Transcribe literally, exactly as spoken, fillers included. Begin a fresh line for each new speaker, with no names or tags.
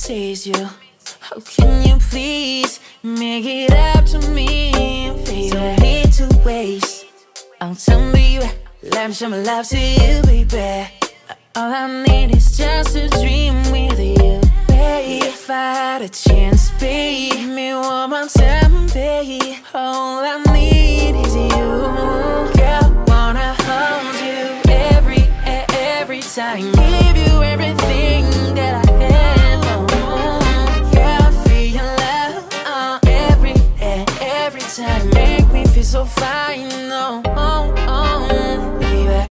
tease you. How can you please make it up to me, baby? Don't need to waste. I'll tell me let me show my love to you, baby. All I need is just a dream with you, baby. If I had a chance, baby, give me one more time, baby. All I need is you, girl. Wanna hold you every, every time. Give you everything that I have. Oh, girl, I feel your love uh, every, every time. Make me feel so fine, no. Oh.